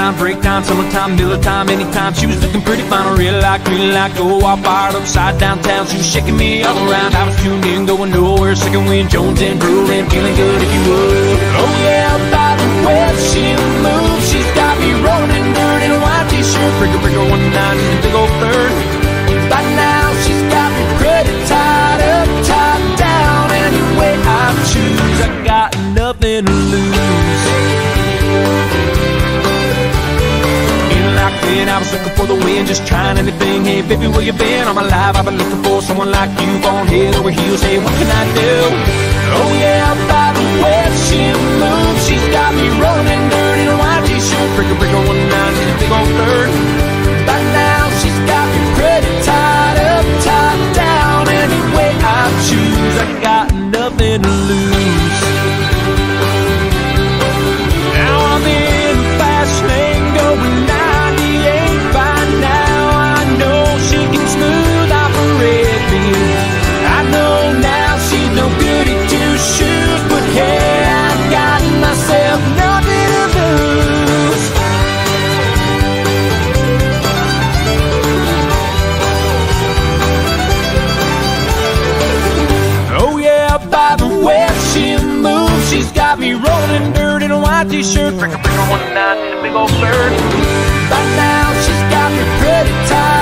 time, break time, summertime, Miller time, anytime. She was looking pretty fine, I really like, go all fired upside downtown. She was shaking me all around, I was tuned in, going nowhere, second wind, Jones and drooling, feeling good if you would. Oh yeah, by the way she moves, she's got me rolling in dirt in a white t-shirt, breaker, 19 in a big old bird. By now she's got me pretty tied up, tied down. Any way I choose, I got nothing to lose. I was looking for the wind, just trying anything. Hey baby, where you been? All my life I've been looking for someone like you, on head over heels. Hey, what can I do? Oh yeah, by the way she moves, she's got me rolling in dirt in a white t-shirt, breaker, 19 in a big old bird. By now she's got me pretty tied up, tied down. Any way I choose, I got nothing to lose. Now I'm in the fast lane going 98. By now I know she can smooth operate me. I know now she's no goody two shoes, but hey, I got myself nothing to lose. Oh yeah, by the way she moves, she's got me rolling dirt in a white t-shirt, breaker, 19 in a big old bird. By now she's got me pretty tight